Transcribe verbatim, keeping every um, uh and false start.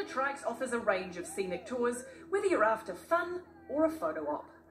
Trikes offers a range of scenic tours, whether you're after fun or a photo op.